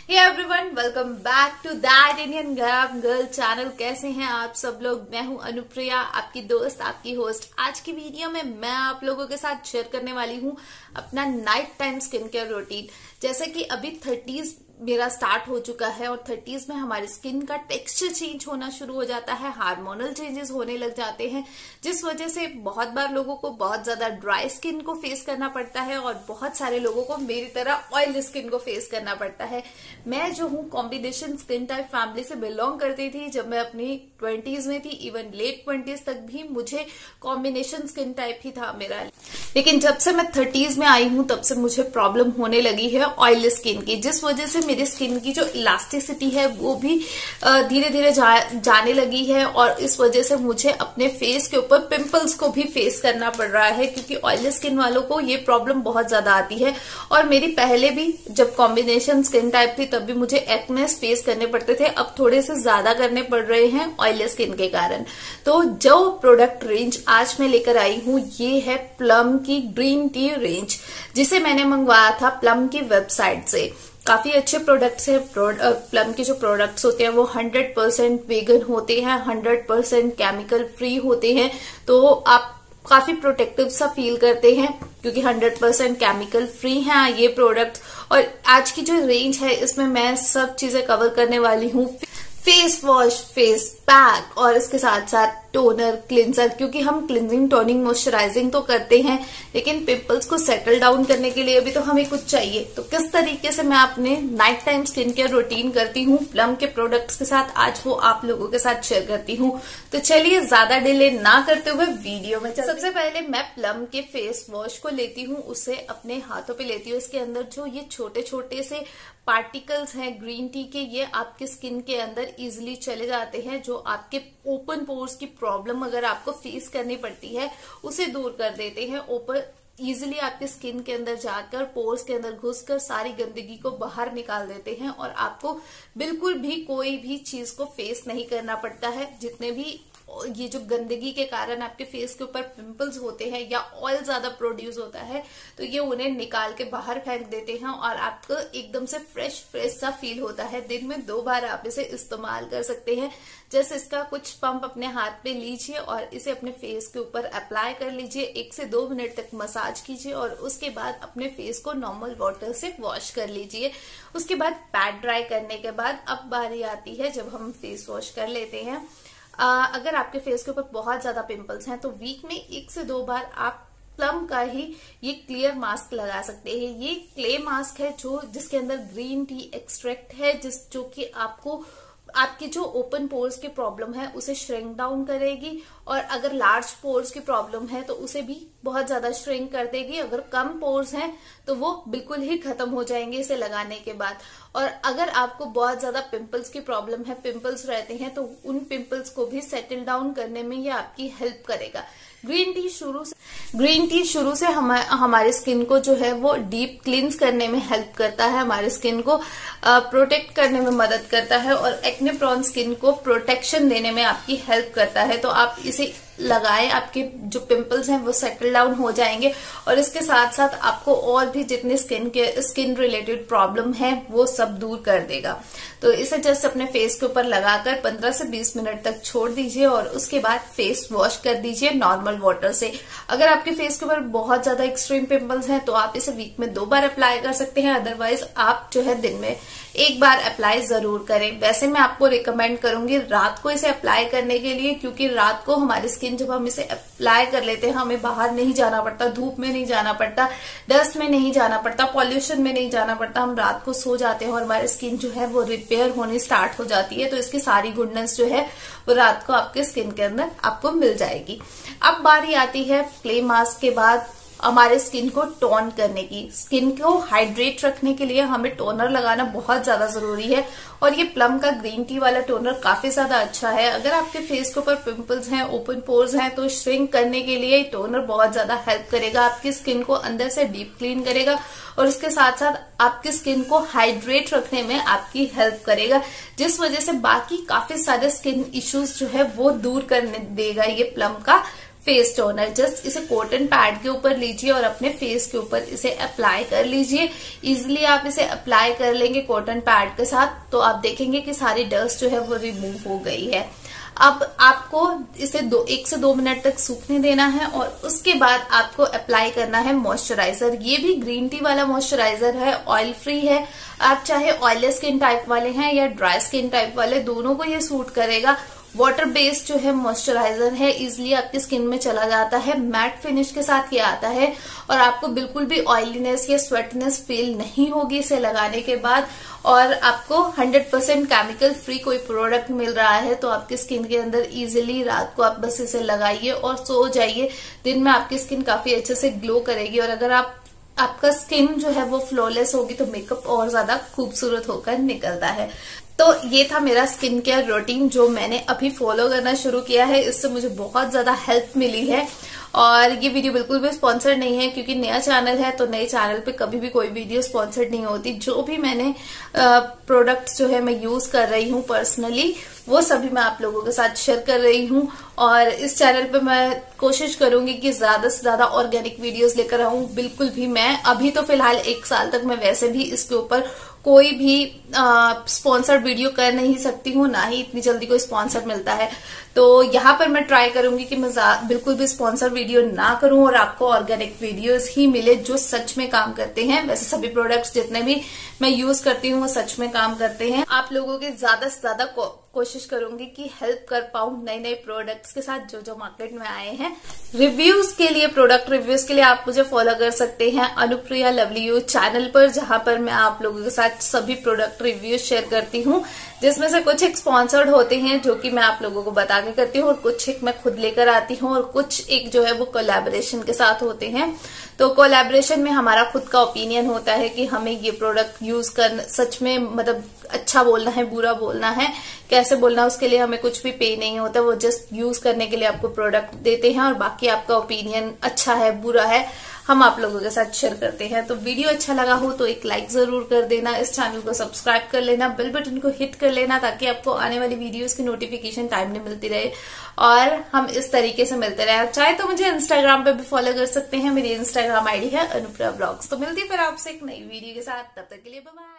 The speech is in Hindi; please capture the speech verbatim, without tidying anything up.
Hey everyone, welcome back to that Indian girl channel. कैसे हैं आप सब लोग? मैं हूं अनुप्रिया, आपकी दोस्त, आपकी होस्ट। आज की वीडियो में मैं आप लोगों के साथ शेयर करने वाली हूं अपना night time skin care routine. जैसे कि अभी थर्टीज मेरा स्टार्ट हो चुका है और थर्टीज में हमारी स्किन का टेक्सचर चेंज होना शुरू हो जाता है, हार्मोनल चेंजेस होने लग जाते हैं, जिस वजह से बहुत बार लोगों को बहुत ज्यादा ड्राई स्किन को फेस करना पड़ता है और बहुत सारे लोगों को मेरी तरह ऑयली स्किन को फेस करना पड़ता है। मैं जो हूँ कॉम्बिनेशन स्किन टाइप फैमिली से बिलोंग करती थी। जब मैं अपनी ट्वेंटीज में थी, इवन लेट ट्वेंटीज तक भी मुझे कॉम्बिनेशन स्किन टाइप ही था मेरा। लेकिन जब से मैं थर्टीज में आई हूँ तब से मुझे प्रॉब्लम होने लगी है ऑयली स्किन की, जिस वजह से मेरी स्किन की जो इलास्टिसिटी है वो भी धीरे धीरे जा, जाने लगी है और इस वजह से मुझे अपने फेस के ऊपर पिंपल्स को भी फेस करना पड़ रहा है, क्योंकि ऑयली स्किन वालों को ये प्रॉब्लम बहुत ज्यादा आती है। और मेरी पहले भी जब कॉम्बिनेशन स्किन टाइप थी तब भी मुझे एक्नेस फेस करने पड़ते थे, अब थोड़े से ज्यादा करने पड़ रहे हैं ऑयली स्किन के कारण। तो जो प्रोडक्ट रेंज आज मैं लेकर आई हूँ ये है प्लम की ग्रीन टी रेंज, जिसे मैंने मंगवाया था प्लम की वेबसाइट से। काफी अच्छे प्रोडक्ट्स हैं। प्लम के जो प्रोडक्ट्स होते हैं वो हंड्रेड परसेंट वेगन होते हैं, हंड्रेड परसेंट केमिकल फ्री होते हैं, तो आप काफी प्रोटेक्टिव सा फील करते हैं क्योंकि हंड्रेड परसेंट केमिकल फ्री हैं ये प्रोडक्ट। और आज की जो रेंज है इसमें मैं सब चीजें कवर करने वाली हूँ, फेस वॉश, फेस पैक और इसके साथ साथ टोनर, क्लिंजर, क्योंकि हम क्लिंजिंग, टोनिंग, मॉइस्चराइजिंग तो करते हैं लेकिन पिंपल्स को सेटल डाउन करने के लिए भी तो हमें कुछ चाहिए। तो किस तरीके से मैं अपने night time skin care routine करती हूँ प्लम के प्रोडक्ट्स के साथ, आज वो आप लोगों के साथ शेयर करती हूँ। तो चलिए ज्यादा डिले ना करते हुए वीडियो में चलते। सबसे पहले मैं प्लम के फेस वॉश को लेती हूँ, उसे अपने हाथों पे लेती हूँ। इसके अंदर जो ये छोटे छोटे से पार्टिकल्स हैं ग्रीन टी के, ये आपके स्किन के अंदर इजिली चले जाते हैं, जो आपके ओपन पोर्स की प्रॉब्लम अगर आपको फेस करनी पड़ती है उसे दूर कर देते हैं। ओपन इजिली आपके स्किन के अंदर जाकर, पोर्स के अंदर घुसकर सारी गंदगी को बाहर निकाल देते हैं और आपको बिल्कुल भी कोई भी चीज को फेस नहीं करना पड़ता है। जितने भी ये जो गंदगी के कारण आपके फेस के ऊपर पिंपल्स होते हैं या ऑयल ज्यादा प्रोड्यूस होता है तो ये उन्हें निकाल के बाहर फेंक देते हैं और आपको एकदम से फ्रेश फ्रेश सा फील होता है। दिन में दो बार आप इसे इस्तेमाल कर सकते हैं। जैसे इसका कुछ पंप अपने हाथ पे लीजिए और इसे अपने फेस के ऊपर अप्लाई कर लीजिए, एक से दो मिनट तक मसाज कीजिए और उसके बाद अपने फेस को नॉर्मल वाटर से वॉश कर लीजिए। उसके बाद पैड ड्राई करने के बाद अब बारी आती है जब हम फेस वॉश कर लेते हैं। आ, अगर आपके फेस के ऊपर बहुत ज्यादा पिंपल्स हैं तो वीक में एक से दो बार आप प्लम का ही ये क्लियर मास्क लगा सकते हैं। ये क्ले मास्क है जो जिसके अंदर ग्रीन टी एक्सट्रैक्ट है, जिस जो कि आपको आपकी जो ओपन पोर्स की प्रॉब्लम है उसे श्रिंक डाउन करेगी और अगर लार्ज पोर्स की प्रॉब्लम है तो उसे भी बहुत ज्यादा श्रिंक कर देगी। अगर कम पोर्स हैं तो वो बिल्कुल ही खत्म हो जाएंगे इसे लगाने के बाद। और अगर आपको बहुत ज्यादा पिंपल्स की प्रॉब्लम है, पिंपल्स रहते हैं, तो उन पिंपल्स को भी सेटल डाउन करने में ये आपकी हेल्प करेगा। ग्रीन टी शुरू से ग्रीन टी शुरू से हम, हमारे स्किन को जो है वो डीप क्लींस करने में हेल्प करता है, हमारे स्किन को प्रोटेक्ट करने में मदद करता है और एक्ने प्रोन स्किन को प्रोटेक्शन देने में आपकी हेल्प करता है। तो आप इसे लगाएं, आपके जो पिंपल्स हैं वो सेटल डाउन हो जाएंगे और इसके साथ साथ आपको और भी जितने स्किन के स्किन रिलेटेड प्रॉब्लम है वो सब दूर कर देगा। तो इसे जस्ट अपने फेस के ऊपर लगाकर पंद्रह से बीस मिनट तक छोड़ दीजिए और उसके बाद फेस वॉश कर दीजिए नॉर्मल वाटर से। अगर आपके फेस के ऊपर बहुत ज्यादा एक्सट्रीम पिंपल्स हैं तो आप इसे वीक में दो बार अप्लाई कर सकते हैं, अदरवाइज आप जो है दिन में एक बार अप्लाई जरूर करें। वैसे मैं आपको रिकमेंड करूंगी रात को इसे अप्लाई करने के लिए, क्योंकि रात को हमारी स्किन जब हम इसे अप्लाई कर लेते हैं हमें बाहर नहीं जाना पड़ता, धूप में नहीं जाना पड़ता, डस्ट में नहीं जाना पड़ता, पॉल्यूशन में नहीं जाना पड़ता। हम रात को सो जाते हैं और हमारी स्किन जो है वो रिपेयर होनी स्टार्ट हो जाती है। तो इसकी सारी गुडनेस जो है वो रात को आपके स्किन के अंदर आपको मिल जाएगी। अब बारी आती है क्ले मास्क के बाद हमारे स्किन को टोन करने की। स्किन को हाइड्रेट रखने के लिए हमें टोनर लगाना बहुत ज्यादा जरूरी है और ये प्लम का ग्रीन टी वाला टोनर काफी ज्यादा अच्छा है। अगर आपके फेस के ऊपर पिंपल्स हैं, ओपन पोर्स हैं, तो श्रिंक करने के लिए टोनर बहुत ज्यादा हेल्प करेगा, आपकी स्किन को अंदर से डीप क्लीन करेगा और उसके साथ साथ आपकी स्किन को हाइड्रेट रखने में आपकी हेल्प करेगा, जिस वजह से बाकी काफी सारे स्किन इश्यूज जो है वो दूर करने देगा ये प्लम का फेस टोनर। जस्ट इसे कॉटन पैड के ऊपर लीजिए और अपने फेस के ऊपर इसे अप्लाई कर लीजिए। इजिली आप इसे अप्लाई कर लेंगे कॉटन पैड के साथ तो आप देखेंगे कि सारी डस्ट जो है वो रिमूव हो गई है। अब आपको इसे दो एक से दो मिनट तक सूखने देना है और उसके बाद आपको अप्लाई करना है मॉइस्चराइजर। ये भी ग्रीन टी वाला मॉइस्चराइजर है, ऑयल फ्री है। आप चाहे ऑयली स्किन टाइप वाले हैं या ड्राई स्किन टाइप वाले, दोनों को ये सूट करेगा। वाटर बेस्ड जो है मॉइस्चराइजर है, इजिली आपकी स्किन में चला जाता है, मैट फिनिश के साथ ये आता है और आपको बिल्कुल भी ऑयलीनेस या स्वेटनेस फील नहीं होगी इसे लगाने के बाद। और आपको हंड्रेड परसेंट केमिकल फ्री कोई प्रोडक्ट मिल रहा है तो आपकी स्किन के अंदर इजिली रात को आप बस इसे लगाइए और सो जाइए। दिन में आपकी स्किन काफी अच्छे से ग्लो करेगी और अगर आप आपका स्किन जो है वो फ्लॉलेस होगी तो मेकअप और ज्यादा खूबसूरत होकर निकलता है। तो ये था मेरा स्किन केयर रूटीन जो मैंने अभी फॉलो करना शुरू किया है। इससे मुझे बहुत ज्यादा हेल्प मिली है और ये वीडियो बिल्कुल भी स्पॉन्सर्ड नहीं है क्योंकि नया चैनल है तो नए चैनल पे कभी भी कोई वीडियो स्पॉन्सर्ड नहीं होती। जो भी मैंने प्रोडक्ट जो है मैं यूज कर रही हूँ पर्सनली वो सभी मैं आप लोगों के साथ शेयर कर रही हूँ और इस चैनल पे मैं कोशिश करूंगी कि ज्यादा से ज्यादा ऑर्गेनिक वीडियोस लेकर आऊं। बिल्कुल भी मैं अभी तो फिलहाल एक साल तक मैं वैसे भी इसके ऊपर कोई भी स्पॉन्सर्ड वीडियो कर नहीं सकती हूँ, ना ही इतनी जल्दी कोई स्पॉन्सर मिलता है। तो यहाँ पर मैं ट्राई करूंगी कि मैं बिल्कुल भी स्पॉन्सर वीडियो ना करूं और आपको ऑर्गेनिक वीडियोस ही मिले जो सच में काम करते हैं। वैसे सभी प्रोडक्ट्स जितने भी मैं यूज करती हूँ वो सच में काम करते हैं। आप लोगों के ज्यादा से ज्यादा को, कोशिश करूंगी कि हेल्प कर पाऊं नए नए प्रोडक्ट्स के साथ जो जो मार्केट में आए हैं। रिव्यूज के लिए, प्रोडक्ट रिव्यूज के लिए आप मुझे फॉलो कर सकते हैं अनुप्रिया लवली यू चैनल पर, जहां पर मैं आप लोगों के साथ सभी प्रोडक्ट रिव्यूज शेयर करती हूँ, जिसमें से कुछ एक स्पॉन्सर्ड होते हैं जो कि मैं आप लोगों को बता के करती हूँ और कुछ एक मैं खुद लेकर आती हूँ और कुछ एक जो है वो कोलैबोरेशन के साथ होते हैं। तो कोलैबोरेशन में हमारा खुद का ओपिनियन होता है कि हमें ये प्रोडक्ट यूज करना सच में मतलब अच्छा बोलना है, बुरा बोलना है, कैसे बोलना, उसके लिए हमें कुछ भी पे नहीं होता। वो जस्ट यूज करने के लिए आपको प्रोडक्ट देते हैं और बाकी आपका ओपिनियन अच्छा है बुरा है हम आप लोगों के साथ शेयर करते हैं। तो वीडियो अच्छा लगा हो तो एक लाइक जरूर कर देना, इस चैनल को सब्सक्राइब कर लेना, बेल बटन को हिट कर लेना ताकि आपको आने वाली वीडियोस की नोटिफिकेशन टाइमली मिलती रहे और हम इस तरीके से मिलते रहे। चाहे तो मुझे इंस्टाग्राम पे भी फॉलो कर सकते हैं, मेरी इंस्टाग्राम आईडी है अनुप्रिया ब्लॉग्स। तो मिलती है फिर आपसे एक नई वीडियो के साथ, तब तक के लिए बाय बाय।